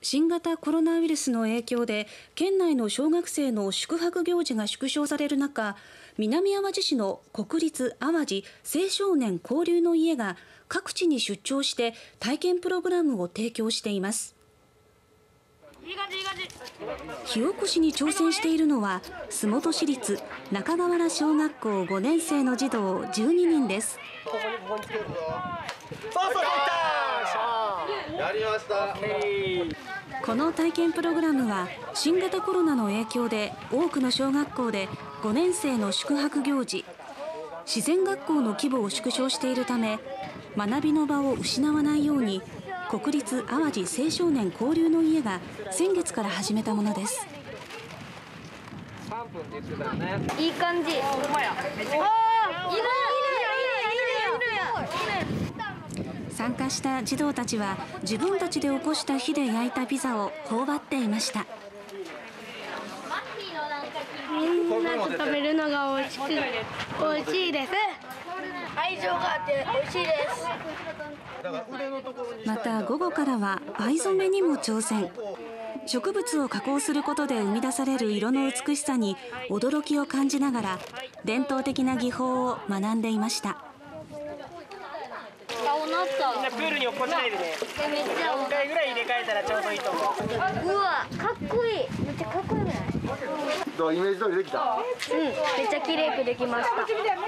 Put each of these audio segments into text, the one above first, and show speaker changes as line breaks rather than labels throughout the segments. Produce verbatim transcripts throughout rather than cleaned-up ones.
新型コロナウイルスの影響で県内の小学生の宿泊行事が縮小される中、南あわじ市の国立淡路青少年交流の家が各地に出張して体験プログラムを提供しています。火起こしに挑戦しているのは洲本市立中河原小学校ごねん生の児童じゅうににんです。この体験プログラムは新型コロナの影響で多くの小学校でごねん生の宿泊行事、自然学校の規模を縮小しているため、学びの場を失わないように国立淡路青少年交流の家が先月から始めたものです。
いい感じ。
参加した児童たちは自分たちで起こした火で焼いたピザを頬張っていました。
みんなと食べるのが美味しく美味しいです。愛情があって美味しいです。
また午後からは藍染めにも挑戦。植物を加工することで生み出される色の美しさに驚きを感じながら伝統的な技法を学んでいました。
みんなプールに落っこちないでね。よんかいぐらい入れ替えたらちょうどいいと思う。
うわ、かっこいい。めっちゃかっこよくない？
どうイメージ通りできた？
うん、めっちゃ綺麗くできました。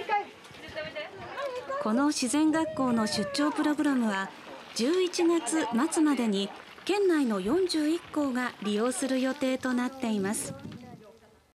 この自然学校の出張プログラムはじゅういちがつまつまでに県内のよんじゅういっこうが利用する予定となっています。